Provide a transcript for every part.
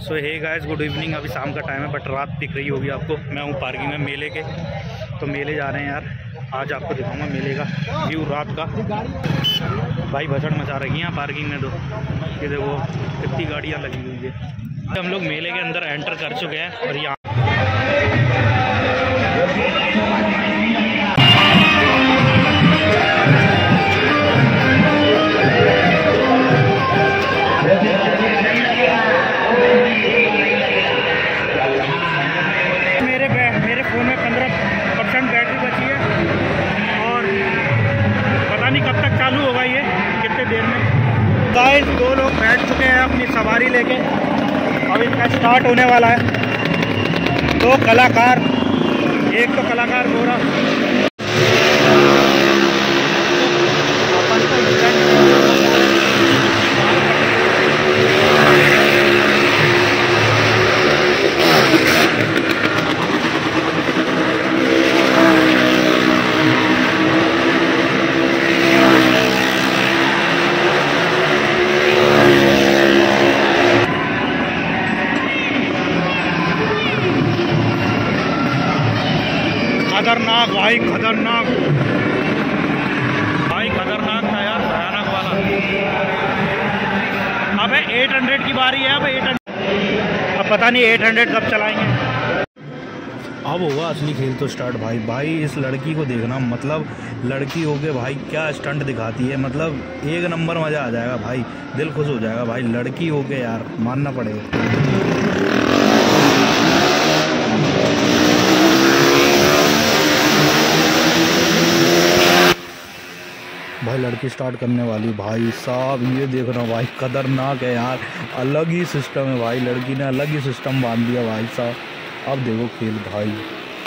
सो hey guys, good evening. अभी शाम का टाइम है बट रात दिख रही होगी आपको। मैं हूँ पार्किंग में मेले के, तो मेले जा रहे हैं यार। आज आपको दिखाऊंगा मेले का व्यू रात का। भाई भसड़ मचा रखी है यहाँ पार्किंग में। तो ये देखो कितनी गाड़ियाँ लगी हुई है। हम लोग मेले के अंदर एंटर कर चुके हैं और यहाँ मेरे फ़ोन में 15% बैटरी बची है और पता नहीं कब तक चालू होगा ये, कितने देर में। गाइस, 2 लोग बैठ चुके हैं अपनी सवारी लेके। अब इनका स्टार्ट होने वाला है। 2 कलाकार, एक तो कलाकार गोरा, खतरनाक भाई, खतरनाक भाई, खतरनाक था यार, भयानक वाला। अबे 800 की बारी है। अब 800, अब पता नहीं 800 कब चलाएंगे। अब होगा असली खेल तो स्टार्ट। भाई इस लड़की को देखना, मतलब लड़की होके भाई क्या स्टंट दिखाती है। मतलब एक नंबर मज़ा आ जाएगा भाई, दिल खुश हो जाएगा भाई। लड़की होके यार मानना पड़ेगा। भाई लड़की स्टार्ट करने वाली भाई साहब, ये देखना भाई, खतरनाक है यार। अलग ही सिस्टम है भाई, लड़की ने अलग ही सिस्टम बांध दिया भाई साहब। अब देखो खेल भाई।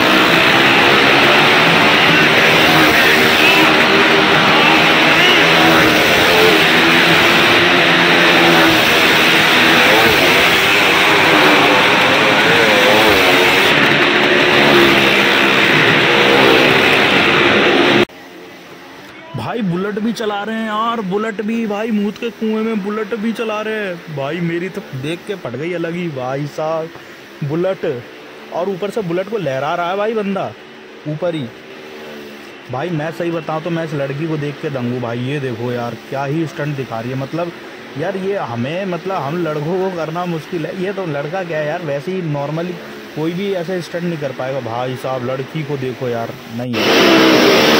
भाई बुलेट भी चला रहे हैं यार, बुलेट भी भाई, मूत के कुएं में बुलेट भी चला रहे हैं भाई। मेरी तो देख के पड़ गई अलग ही भाई साहब बुलेट। और ऊपर से बुलेट को लहरा रहा है भाई बंदा ऊपर ही। भाई मैं सही बताऊं तो मैं इस लड़की को देख के दंग हूं भाई। ये देखो यार क्या ही स्टंट दिखा रही है। मतलब यार ये हमें, मतलब हम लड़कों को करना मुश्किल है, ये तो लड़का क्या है यार, वैसे ही नॉर्मली कोई भी ऐसे स्टंट नहीं कर पाएगा भाई साहब। लड़की को देखो यार, नहीं है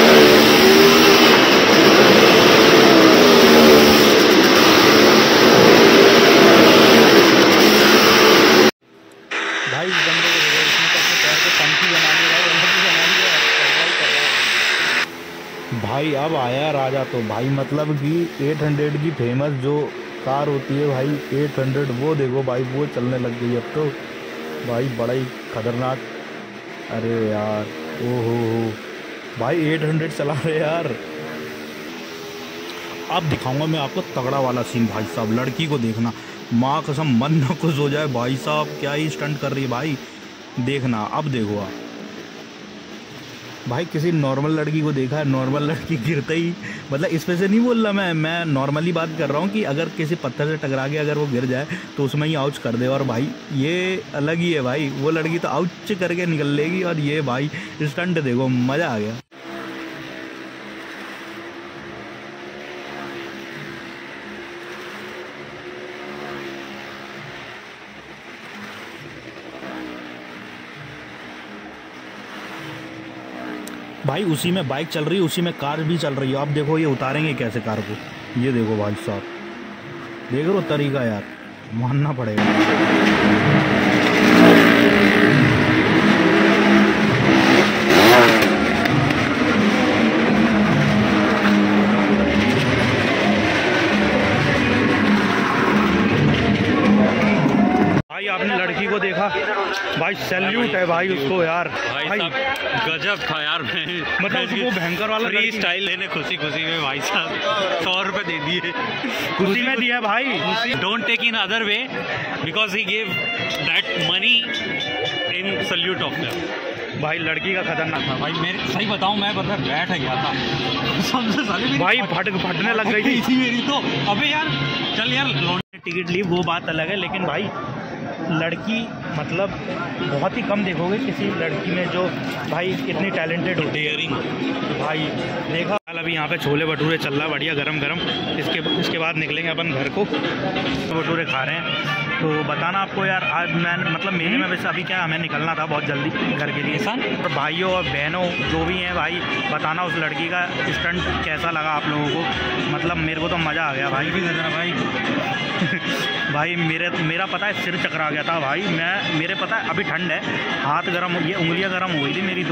भाई। इस बंदे को देखो, इसने तो अपने पैर के पंखी बना लिया भाई। अब आया राजा तो भाई, मतलब कि 800 की फेमस जो कार होती है भाई 800, वो देखो भाई, वो चलने लग गई अब तो भाई, बड़ा ही खतरनाक। अरे यार ओहो भाई 800 चला रहे यार। अब दिखाऊंगा मैं आपको तगड़ा वाला सीन भाई साहब। लड़की को देखना, माँ कसम मन न खुश हो जाए भाई साहब, क्या ही स्टंट कर रही है भाई, देखना। अब देखो आप भाई, किसी नॉर्मल लड़की को देखा है, नॉर्मल लड़की गिरते ही, मतलब इस पे से नहीं बोल रहा मैं नॉर्मली बात कर रहा हूँ कि अगर किसी पत्थर से टकरा के अगर वो गिर जाए तो उसमें ही आउच कर दे। और भाई ये अलग ही है भाई, वो लड़की तो आउच करके निकल लेगी, और ये भाई स्टंट देखो, मज़ा आ गया। भाई उसी में बाइक चल रही है, उसी में कार भी चल रही है। अब देखो ये उतारेंगे कैसे कार को, ये देखो भाई साहब, देख लो तरीका यार, मानना पड़ेगा। भाई आपने लड़की को देखा भाई, सैल्यूट है भाई उसको यार। भाई गजब था यार। मतलब उसको भयंकर वाला फ्री स्टाइल लेने खुशी में भाई साहब 100 रुपये दे दिए, खुशी में दिया भाई। Don't take in other way because he give that money in salute of them. भाई लड़की का खतरनाक था भाई। मैं सही बताऊं, मैं बस बैठ गया था सबसे साले भाई, फटने लग गई थी मेरी तो। अबे यार चल यार, टिकट ली वो बात अलग है, लेकिन भाई लड़की मतलब बहुत ही कम देखोगे किसी लड़की में जो भाई इतनी टैलेंटेड होती है। भाई देखा अभी यहाँ पे छोले भटूरे चल रहा बढ़िया गरम गरम। इसके बाद निकलेंगे अपन घर को, भटूरे खा रहे हैं। तो बताना आपको यार, आज मैं मतलब मेले में वैसे अभी क्या हमें निकलना था बहुत जल्दी घर के लिए। और भाइयों और बहनों जो भी हैं भाई, बताना उस लड़की का स्टंट कैसा लगा आप लोगों को। मतलब मेरे को तो मज़ा आ गया भाई। भी दे देना भाई। भाई मेरा पता है सिर चकरा गया था भाई। मेरे पता है अभी ठंड है, हाथ गर्म, ये उंगलियां गर्म हो गई थी मेरी। तो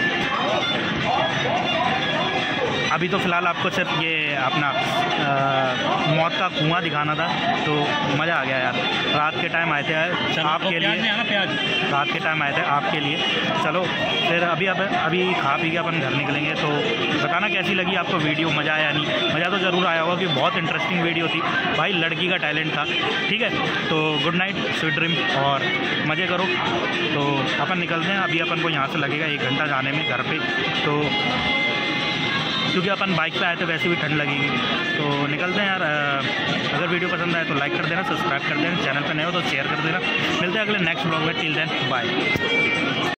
अभी तो फ़िलहाल आपको सिर्फ ये अपना मौत का कुआं दिखाना था। तो मज़ा आ गया यार। रात के टाइम आए थे आपके लिए, रात के टाइम आए थे आपके लिए। चलो फिर अभी खा पी के अपन घर निकलेंगे। तो बताना कैसी लगी आपको वीडियो, मज़ा आया नहीं? मज़ा तो ज़रूर आया होगा कि बहुत इंटरेस्टिंग वीडियो थी भाई, लड़की का टैलेंट था। ठीक है, तो गुड नाइट, स्वीट ड्रीम और मज़े करो। तो अपन निकलते हैं। अभी अपन को यहाँ से लगेगा 1 घंटा जाने में घर पे। तो क्योंकि अपन बाइक पे आए थे, वैसे भी ठंड लगेगी। तो निकलते हैं यार। अगर वीडियो पसंद आए तो लाइक कर देना, सब्सक्राइब कर देना, चैनल पे नए हो तो शेयर कर देना। मिलते हैं अगले नेक्स्ट ब्लॉग में। Till then bye.